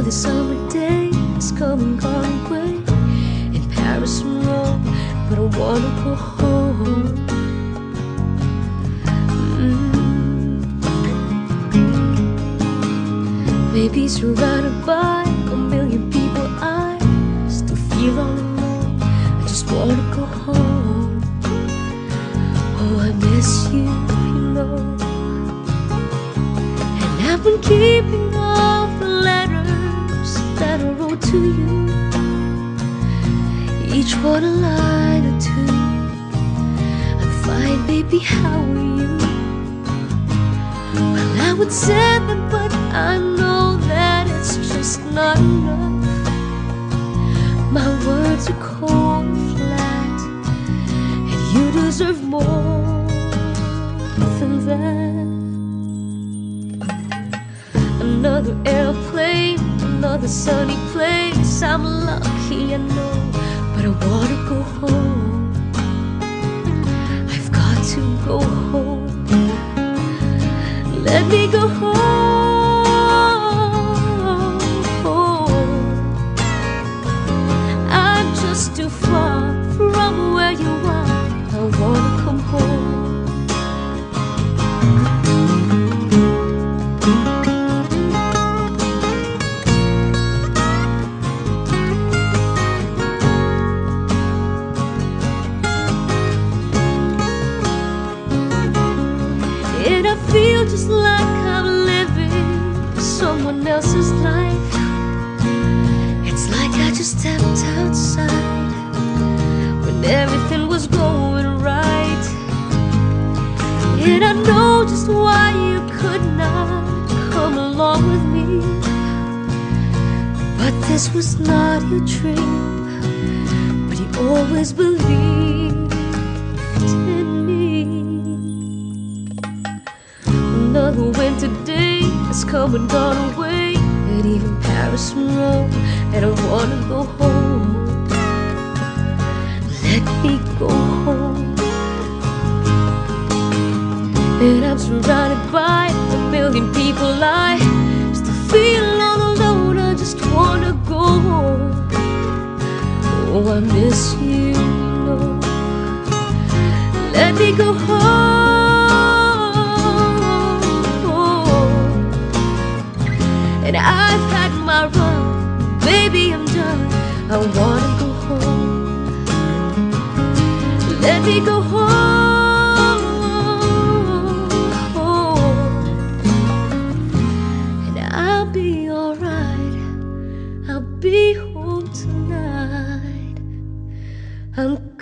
Another summer day has come and gone away in Paris and Rome, but I wanna go home. Maybe surrounded by a million people, I still feel all alone. I just wanna go home. Oh, I miss you, you know. And I've been keeping all the letters that I wrote to you, each one a line or two. I'm fine, baby, how are you? Well, I would send them, but I know that it's just not enough. My words are cold and flat, and you deserve more than that. Another airplane, another sunny place. I'm lucky, I know, but I wanna go home. I've got to go home. Let me go home. I'm just too far from where you are. I wanna come home. And I feel just like I'm living someone else's life. It's like I just stepped outside when everything was going right. And I know just why you could not come along with me. But this was not your dream, but you always believed in me. Another winter day has come and gone away, and even Paris and Rome, and I wanna go home. Let me go home. And I'm surrounded by a million people, I still feel all alone. I just wanna go home. Oh, I miss you, no. Let me go home. And I've had my run, baby, I'm done. I wanna go home. Let me go home. And I'll be alright. I'll be home tonight. I'm